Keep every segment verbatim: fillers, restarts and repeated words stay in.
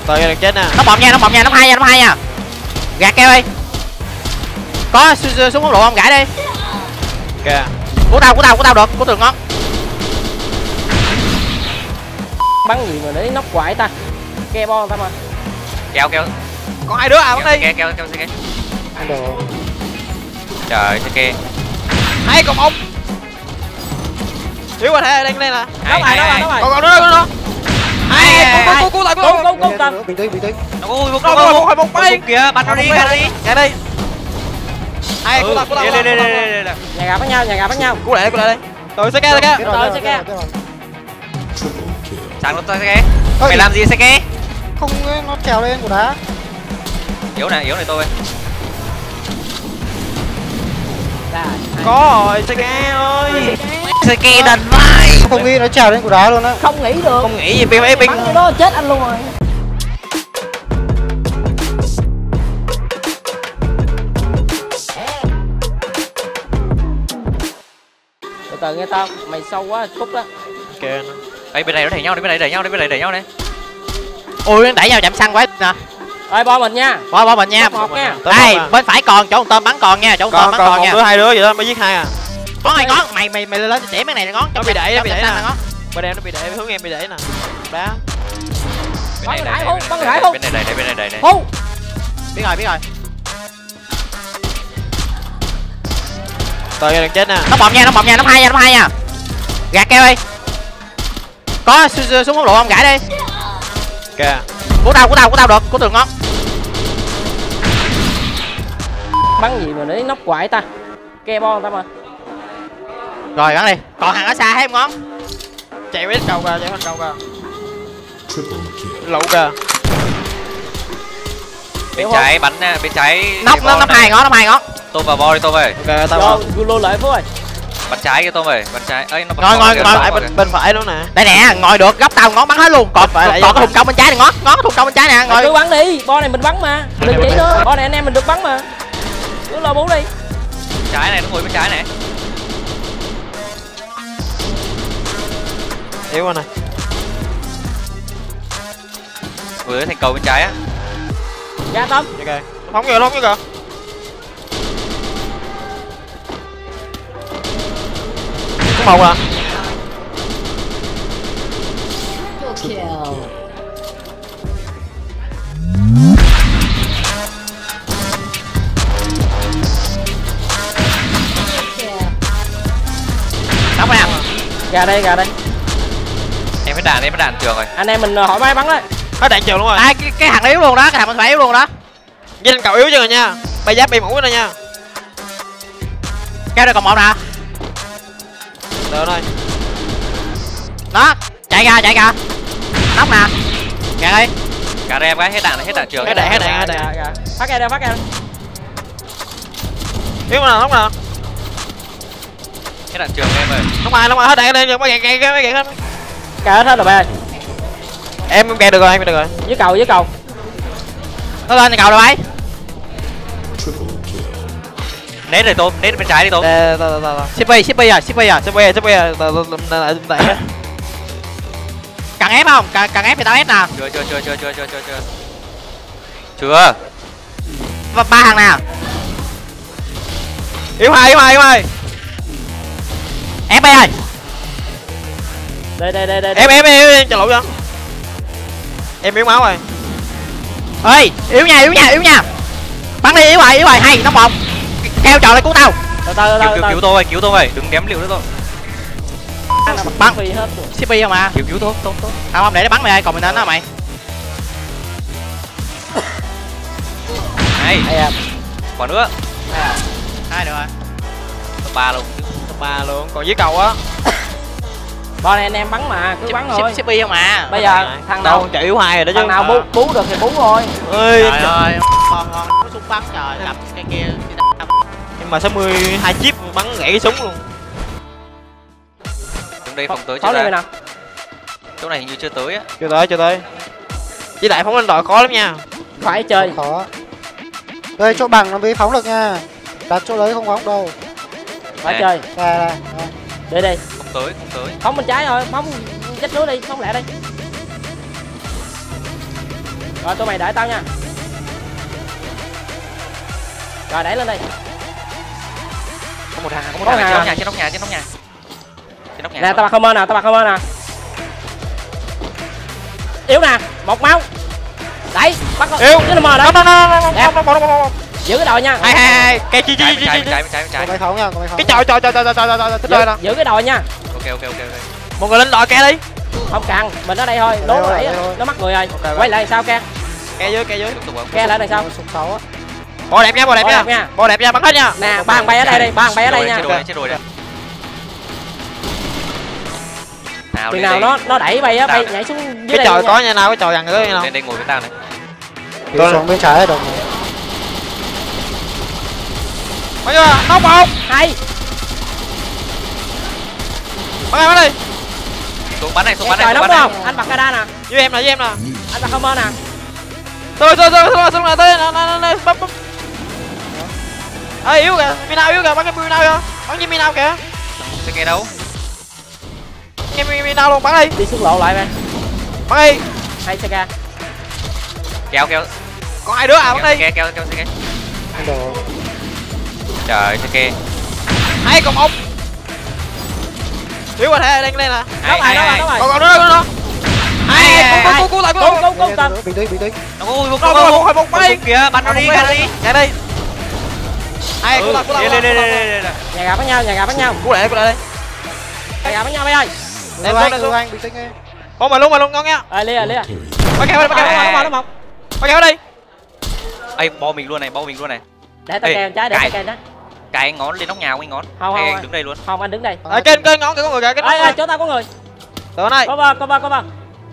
Tôi đang chết nè. Nó bọt nha, nó bọt nha, nó hai nha, nó hai nha. Gạt keo đi. Có súng bóng lộ không, gãi đi. Kìa. Của tao, của tao, của tao được, của tường ngon. Bắn gì mà để nóc quại ta. Ke bo ta mà. Keo keo. Có hai đứa à, bắn đi. Keo keo keo keo. Ăn đồ. Trời thế kê. Hai còn một. Yếu qua thế đang lên nè. Nó mày, nó mày, nó mày. Còn còn nữa, còn nữa. Hai, cứu cứu cứu lại, cứu. Cứu cứu cứu. Bình tĩnh, bình tĩnh. Nó ui một Đâu đâu một một bay kìa, bắn nó đi, bắn nó đi. Cái đây. Hai, cứu lại, cứu lại. Đây đây đây đây. Nhà gà bắt nhau, nhà gà bắt nhau. Cứu lại, cứu lại đây. Rồi Seke, Seke. Rồi Seke. Sáng nó tới Seke. Mày làm gì Seke? Không, nó trèo lên của đá. Yếu này, yếu này tôi. Có rồi Seke ơi. Seke đần vai. Không nghĩ nó trèo lên của đá luôn á. Không nghĩ được. Không nghĩ gì pê em ping. Bắn cái đó chết anh luôn rồi. Từ từ nghe tao, mày sâu quá khúc đó. Kìa. Ê bên này nó đẩy nhau đi, bên này đẩy nhau đi, bên này đẩy nhau đi. Ui, đẩy nhau chạm xăng quá nè. Ơi bo mình nha. Bo bo mình nha. Một nha. Đây, bên phải còn chỗ tôm bắn còn nha, chỗ tôm Còn bắn còn còn một nha. đứa hai đứa vậy đó mới giết hai à. Ngón này ngón, mày mày mày lên để mấy này ngón. Nó bị đẩy, nó bị đẩy nè. ngón. Bên em nó bị đẩy, hướng em bị đẩy nè. Đá. Bên này đẩy, bắn rải không? bên này đẩy, bên này đẩy này. Hú. Biết rồi, biết rồi. Tôi đang chết nè. Nó bọt nha, nó bọt nha, nó hai nha, nó hai nha. Gạt keo đi. Có súng bóng lộ không, gãi đi. Kìa. Của tao, của tao, của tao được, của tường ngon. Bắn gì mà để nóc quại ta. Ke bo ta mà. Rồi bắn đi. Còn hàng ở xa hay em ngón. Chạy bên cầu kìa, chạy bên cầu kìa. Lậu kìa. Bên trái bắn bên trái. Nóc nó nóc hai ngón, nóc hai ngón. Tôm vào bo đi Tôm ơi. Ok tao Rồi, Gulo lại Phú ơi. Bắn trái kia Tôm ơi, bắn trái. Ấy nó Ngồi ngồi ngồi phải bên bên phải luôn nè. Đây nè, ngồi được, góc tao ngón bắn hết luôn. Còn Phải lại còn vô. cái thùng công bên trái này ngón, ngón thùng công bên trái nè, Mày ngồi. cứ bắn đi, bo này mình bắn mà. Đừng chỉ nữa. Bo này anh em mình được bắn mà. Cứ lo bú đi. Trái này nó ngồi bên trái này. Yếu qua này. Vừa thành cầu bên trái á. Ra Tâm. Ok. Phóng kìa, phóng kìa. Một à. Nóc nè. Ra đây, ra đây. Em phải đạn, em phải đạn trường rồi. Anh em mình hỏi bay bắn đấy. Hết đạn trường luôn rồi. À, cái, cái thằng yếu luôn đó, cái thằng bên phải yếu luôn đó. Vinh cậu yếu chứ rồi nha. Bay giáp bay mũ nữa nha. Kéo đây còn một nè. Được thôi. Đó, chạy ra, chạy ra. Nóc nè. Kìa đi. Cả em cái hết đạn hết đạn trường. Hết đạn, hết đạn, hết đạn. Phát ra đây, phát ra đây. Yếu nào, nóc nào. Hết đạn trường em ơi. Nóc ai, nóc ai hết đạn lên, mấy gạt gạt mấy gạt hết. Cả hết hết rồi bay. Em em gạt được rồi, em được rồi. Dưới cầu, dưới cầu. Nó lên thì cầu rồi bay. Nét rồi Tôm, nét bên trái đi Tôm. Đây, đây, đây, đây. xê pê, xê pê à, xê pê à. Sếp bây giờ, sếp bây giờ, lại lại lại. Cần ép không? Cần cần ép thì tao ép nè. Chưa chưa chưa chưa chưa chưa chưa chưa. Chưa. Ba, ba thằng nè. Yếu hai, yếu hai, yếu hai. Ép bay ơi. Đây đây đây đây. Em em em em chờ lộn cho. Em yếu máu rồi. Ê, yếu nha, yếu nha, yếu nha. Bắn đi, yếu rồi, yếu rồi, hay, nó một. Keo trò lại cứu tao. Từ từ Cứu từ cứu cứu tôi ơi, cứu tôi ơi, đừng ném liệu nữa thôi. Bắn phi hết. xê pê không mà. Cứu cứu tôi, tôi tôi. Không không để nó bắn mày ơi, còn mình đến đó mày. Này, Hay còn nữa. Hai được rồi. Top ba luôn. Top ba luôn, còn dưới cầu á. Bo này anh em bắn mà, cứ bắn thôi. xê pê không mà. Bây giờ thằng Đâu nào chạy yếu hai rồi đó chứ. thằng nào bú bú được thì bú thôi. Ơi, Trời ơi, ngon ngon, có súng bắn trời, cầm cái kia. nhưng mà sáu mươi hai chip bắn gãy cái súng luôn. Chúng đây phòng tới Phóng chưa đi mày ra. nào. Chỗ này hình như chưa tới á. Chưa tới, chưa tới. Với lại phóng lên đồi khó lắm nha. Phải chơi. Khó. Đây chỗ bằng nó mới phóng được nha. Đặt chỗ đấy không phóng đâu. Phải Nè. chơi. Đây đây. Không Đi đi. tới, không tới. Phóng bên trái thôi, phóng chết lưới đi, phóng lẹ đi. Rồi tụi mày đợi tao nha. Rồi đẩy lên đây. Có một hàng, có một Có hàng hàng. trên nóc nhà, trên nóc nhà, trên nóc nhà. Nè tao bật comment nè, tao bật comment nè. Yếu nè, một máu. Đẩy, bắt con. Yếu. Chứ nó mờ đấy. Nó nó nó Đẹp. nó nó nó Giữ cái đồi nha. hai hai hai cái chi chi Trái, chi trái, chi trái, trái, Có trái. máy phóng nha, có máy phóng. cái chọi chọi chọi chọi chọi chọi chọi Giữ, chọi nè. giữ cái đồi nha. Ok, ok, ok, ok. Một người lên đòi ke đi. Không cần, mình ở đây thôi. Ở Lố đây nó thôi, đẩy ở đây á, thôi. nó mắc người rồi. Ok, Quay lại đằng sau ke. Ke dưới ke dưới. Tiếp tục không? Ke lại đằng sau. Súng sáu á. Bò đẹp nha, bò đẹp Bò nha. đẹp nha. Bò đẹp nha, bắn hết nha. Nè, ba thằng bay ở đây đi, ba thằng bay ở đây nha. Chết rồi, chết rồi đấy. Nào, Chừng lên nào đây. nó nó đẩy bay á, bay Tao nhảy xuống dưới Cái đây. chọi nha. có nhà nào, cái chọi gần cái nào. Lên đây ngồi với tao này. Đi xuống bên trái đồng. Bắn chưa? Nóc một. Hay. Bắn đi, bắn đi. Xuống bắn này, xuống Nghe bắn trời này, xuống nóng bắn này. không? Anh bật radar nè, Với em nè, với em nè. anh bật comment nè. Tôi tôi tôi tôi tôi tôi tôi tôi tôi bấm bấm. Ê yếu kìa, Minao yếu kìa, bắn cái Minao kìa. Bắn với Minao kìa. Sẽ nghe đâu? Nghe Minao luôn, bắn đi. Đi xuống lộ lại mày. Bắn đi. Hay Sega. Kéo, kéo. Còn hai đứa à, bắn đi. Kéo, kéo, kéo, kéo. Đồ. Trời, sẽ kê. Hai còn một. Yếu qua thế, đang lên nè. Nó bài, nó bài, nó bài. Còn còn nữa, còn nữa. Hai, cứu cứu cứu lại cứu. Cứu, cứu, cứu, cứu. Bình tĩnh, bình tĩnh. Nó ui, một, Nó một, một một, một một bắn đi. kìa, bắn nó đi, bắn nó đi. Chạy đi. Hai, cứu lại, cứu lại. Lên, lên, lên, lên, lên. Nhà gà với nhau, nhà gà với nhau. Cứu lại, cứu lại đi. Nhà gà với nhau mày ơi. Em Lưu xuống, anh, em Lưu xuống. anh, bình tĩnh đi. Con mà luôn mà luôn ngon nha. Ê, Lia, Lia. Bắt kéo đi, bắt kéo đi. Nó một, nó một. Bắt kéo đi. Ê, bo mình luôn này, bo mình luôn này. Để tao Ê, kèo trái, để tao cài. kèo trái. Cái ngón lên nóc nhà quanh ngón. Không, Hay không, anh không. đứng đây luôn. Không, anh đứng đây. Ở trên trên ngón kìa, có người kìa, cái Ê, ê, nóc. chỗ tao có người. Tụi này. Có ba, có ba, có ba.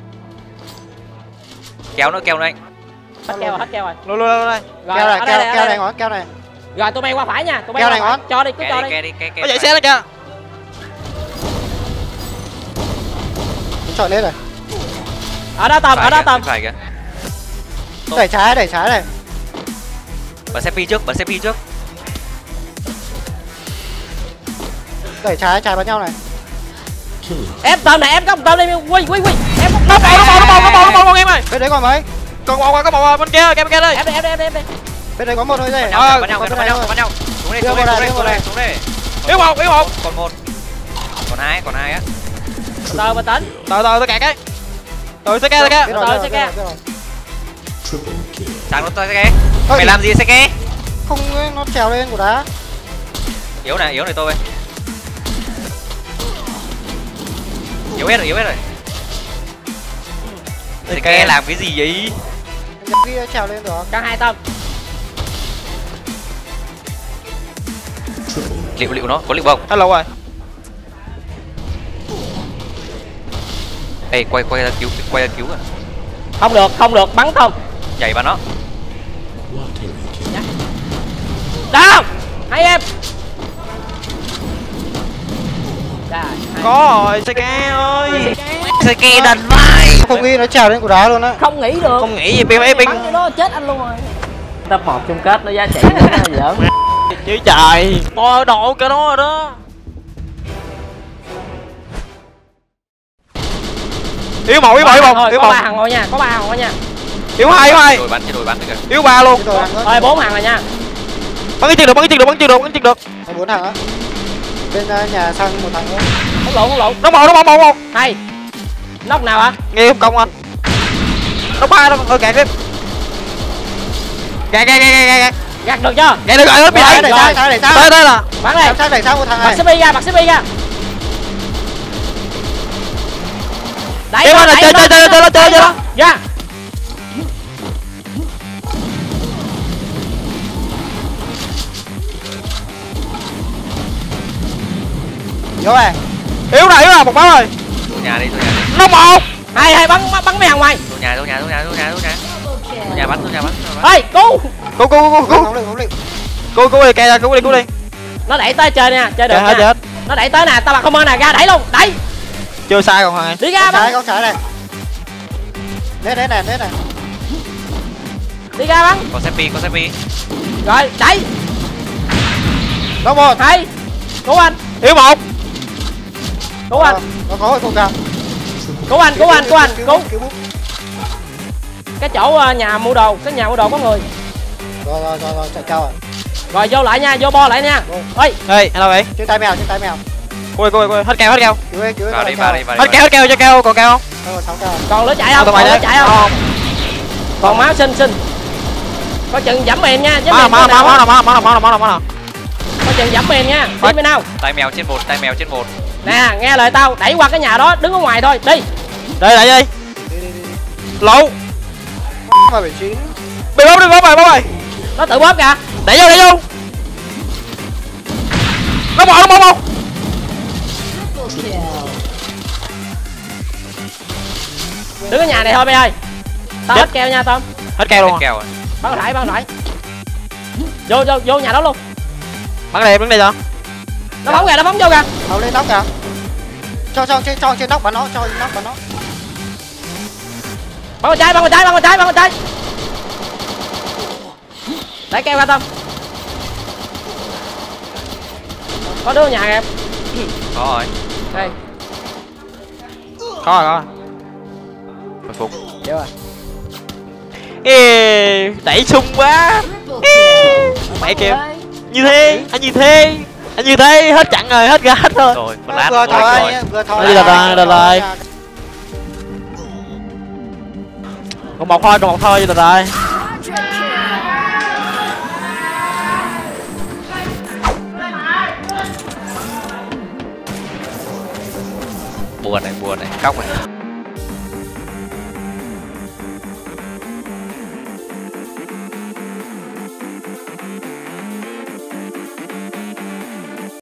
Kéo nữa, kéo nữa anh. Hết keo rồi, hết keo rồi. Luôn luôn luôn đây. Rồi, Keo này, ở keo, đây, ở keo đây. này ngón, keo này. Rồi tụi mày qua phải nha, tụi mày Keo qua này phải. ngón. Cho đi, cứ Ke cho đi, đi. ke đi, ke, ke. Có chạy xe lên kìa. Mình chọn lên này. Ở đó tầm, ở đó tầm. Phải kìa. Đẩy trái, đẩy trái này. Bật xe pi trước, bật xe pi trước. Đẩy trái, trái bắn nhau này. Em tầm này, em có một tầm đi, quy, quy, quy. Em có Nó bò, nó bò, nó bò, nó bò, nó bò em ơi. Bên đấy còn mấy? Còn một, có một bên kia, kia bên kia đây. Em đi, em đi, em đi, em đi. Bên đấy có một thôi đây. Bắn nhau, bắn nhau, bắn nhau, bắn nhau. Xuống đây, Đưa xuống vào đây, đây, xuống đưa đây, vào xuống đây. Yếu một, yếu một. Còn một. Còn hai, còn hai á. Từ từ bình tĩnh. Từ từ tôi kẹt cái. Từ xe kia, xe kia. Biết rồi, Rồi, biết sẽ rồi, keo. biết rồi. Sáng nó tôi Seke. Ôi, Mày làm gì Seke? không, nó trèo lên của đá. Yếu này, yếu này tôi. Yếu hết rồi, yếu hết rồi. Seke làm cái gì vậy? Nhập kia trèo lên được. Căng hai tầm. Liệu liệu nó, có liệu không? Hello rồi. Ê, quay quay ra cứu, quay ra cứu à. Không được, không được, bắn không. Nhảy vào nó. Đâu? Hai em. Trời, hai. Có rồi, xe kia ơi. Seke đần vai. Không nghĩ nó trèo lên của đá luôn á. Không nghĩ được. Không nghĩ gì pin ấy pin. Bắn cái đó chết anh luôn rồi. Tập một chung kết nó giá trị nó giỡn. Chứ trời. To độ cái đó rồi đó. Yếu một, yếu một, yếu một, Thôi, yếu có một. ba thằng rồi nha, có ba thằng rồi nha. Yếu hai, yếu hai. Đổi bắn, đổi bắn được kìa. Yếu ba luôn. Cái đồ hàng nữa. Thôi bốn thằng rồi nha. Bắn cái chân được, bắn cái chân được, bắn chân được, bắn chân được. Có bốn thằng á. Bên uh, nhà sang một thằng nữa. Không lộn, không lộn. Nó một, nó một, một, một. Hay. Nóc nào hả? Nghe không công anh. Nó ba nó ơi kẹt đi. Kẹt kẹt kẹt kẹt kẹt. Gạt được chưa? Kẹt được rồi, nó bị Đẩy, đẩy. đẩy sang, sang, đẩy sang. Đây đây là. Bắn đây. Sang, sang, đẩy sang một thằng Bật này. xê pê ra, bật xê pê ra. Đẩy Em nó, ơi là đẩy chơi nó, chơi chơi chơi chơi chơi. Ra. Vô này. Yếu này, yếu là một máu rồi. Vô nhà đi, vô nhà đi. Nó một. Hai hai bắn bắn mấy thằng ngoài. Vô nhà, vô nhà, vô nhà, vô nhà, vô nhà. Vô nhà bắn, vô nhà bắn. vô nhà bắn. Ê, cứu. Cứu cứu cứu cứu. Không được, không được. Cứu cứu đi, kẹt ra, cứu đi, cứu đi. Nó đẩy tới chơi nha, chơi được Chết hết nha. chết. Nó đẩy tới nè, tao bật comment nè, ra đẩy luôn, đẩy. Chưa sai còn thằng. Đi ra Con trái, bắn. con trái này. Nét, nét này, nét này. Đi ra bắn. Có xe pi, có xe pi. Rồi, đẩy. Nó một. Hay. Cứu anh. Yếu một. Cứu anh. Nó có rồi, không cao. Cứu anh, cứu anh, cứu anh, cứu. Cứu. cái chỗ uh, nhà mua đồ, cái nhà mua đồ có người. Rồi rồi rồi rồi chạy cao rồi. Rồi vô lại nha, vô bo lại nha. Ơi, ê hello vậy Trên tay mèo, trên tay mèo. cô ơi cô ơi cô ơi hết keo hết keo Cứu ơi, cứu ơi. Vào đi, vào đi, vào đi. hết keo hết keo cho keo còn keo không Ờ, sáu cao. còn lửa chạy không? tụi Còn mày lửa đấy chạy không? Còn máu xin xin. Có chừng giảm mền nha, chứ máu mền máu nào máu á. máu máu máu máu máu máu Có chừng giảm mền nha. Đi bên nào? Tay mèo trên một, tay mèo trên một. Nè, nghe lời tao, đẩy qua cái nhà đó, đứng ở ngoài thôi, đi. đây đây đây Đi đi đi. đi. lộn Vào bảy chín. bị bóp đi bóp rồi bóp rồi Nó tự bóp kìa. đẩy vô đẩy vô nó bỏ nó bỏ không Đứng ở nhà này thôi bây ơi. Tao hết keo nha Tom. hết keo luôn Hết à kèo rồi. Bắn rải, bắn rải. Vô vô vô nhà đó luôn. bắn đây bắn đây sao Nó phóng kìa, nó phóng vô kìa. Tháo lên nóc kìa. Cho cho trên cho trên nóc bắn nó, cho trên nóc bắn nó. Bắn vào trái, bắn vào trái, bắn vào trái, bắn vào trái. Đẩy keo ra Tom. Có đứa ở nhà kìa. Có rồi. Đây, có rồi có rồi hồi phục vô rồi. ê đẩy sung quá ê, mẹ kìa như thế anh như thế anh như thế hết chặn rồi hết gas rồi Rồi, một lát Vừa nữa thôi, rồi. vừa thôi. Đi đợt rồi, đợt rồi. còn một thôi còn một thôi rồi rồi Buồn này, buồn này, khóc này.